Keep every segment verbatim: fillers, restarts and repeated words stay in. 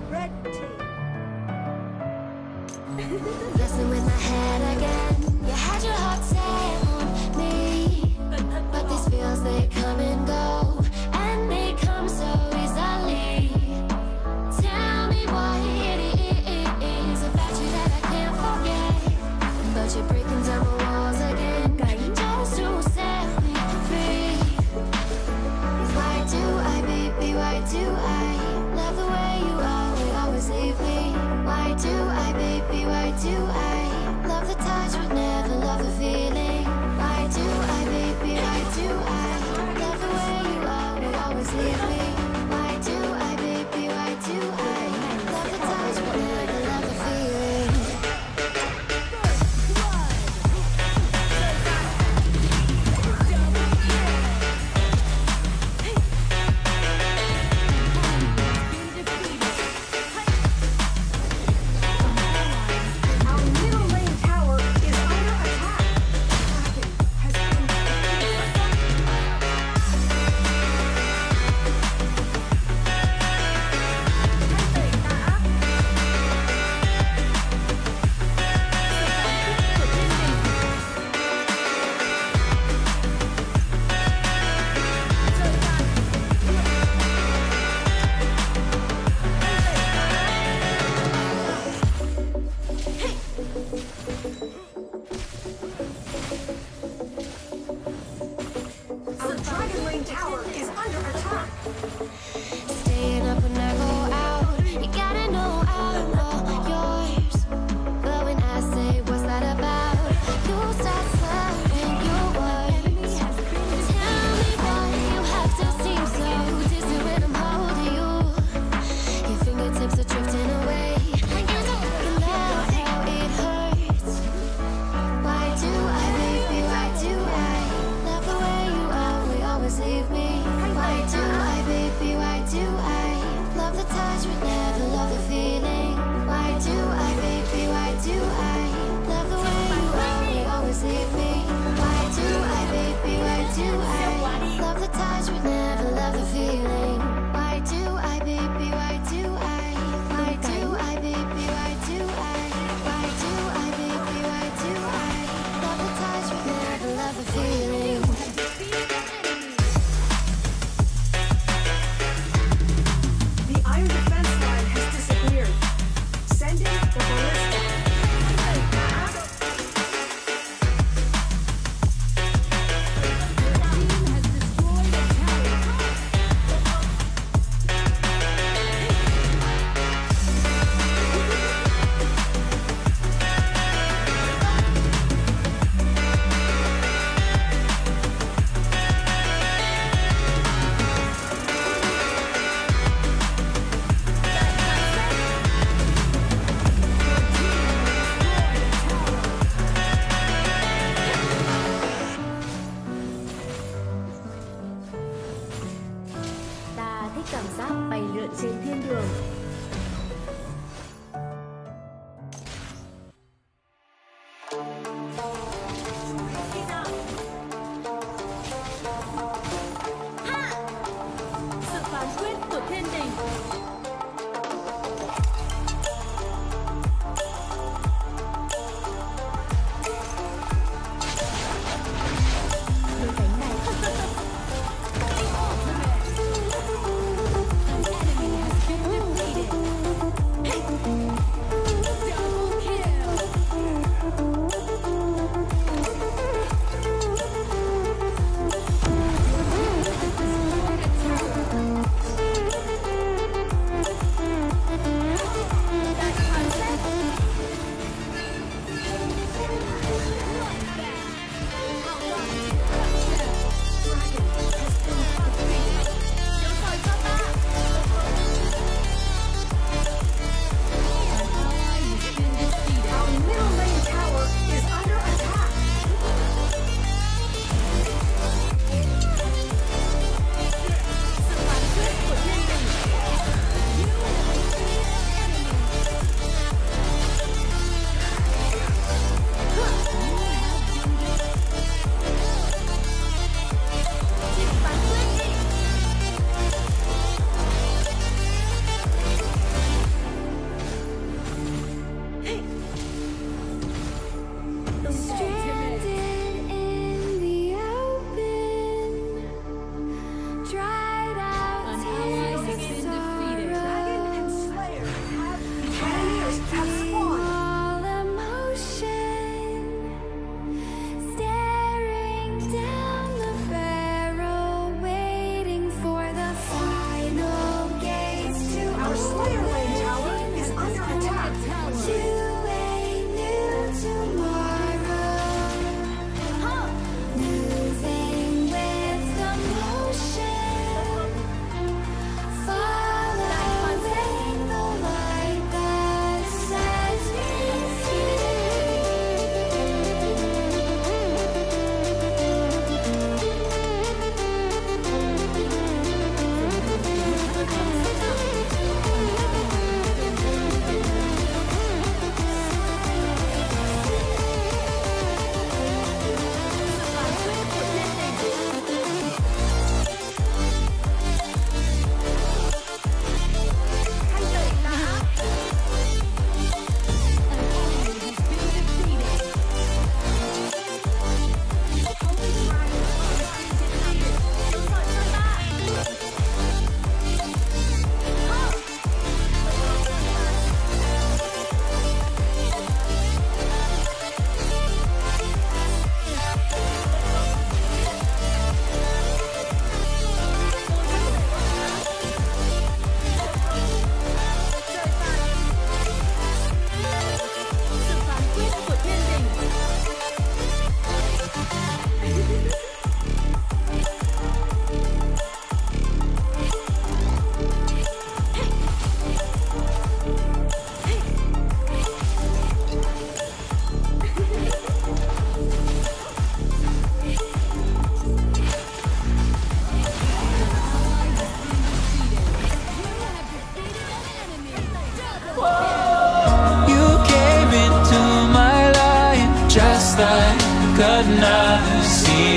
Red team. Messing with my head again. You had your heart set on me, but these feels they come and go, and they come so easily. Tell me what it is about you that I can't forget, but you're breaking down the walls again, just to set me free. Why do I, baby, why do I love the way you always, always leave me? Why do I, baby, why do I love the touch but never love the feeling? Why do I, baby, why do I love the way you always, always leave me? Why do I, baby, why do I love the touch but never love the feeling? Our middle lane tower is under attack. Kraken has been Our Dragon Lane tower is under attack. Staying up when I go out, you gotta know I'm all yours. But when I say what's that about, you start slurring your words. Tell me why you have to seem so distant when I'm holding you. Your fingertips are drifting away, and you don't love how it hurts. Why do I, baby, why do I love the way you always, always leave me? Why do I, baby, why do I love the touch but never love the feeling? Why do I, baby, why do I love the way you always, always leave me? Why do I, baby, why do I love the touch but never love the feeling? Why do I, baby, why do I? Why do I, baby, why do I? Why do I, baby, why do I love the touch but never love the feeling? The iron defense line has disappeared. Sending the ballista. Ta thích cảm giác bay lượn trên thiên đường. Sự phán quyết của thiên đình. Đôi cánh này An enemy has been defeated.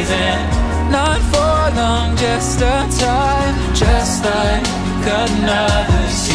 freezing. Not for long, just a time, just like another season.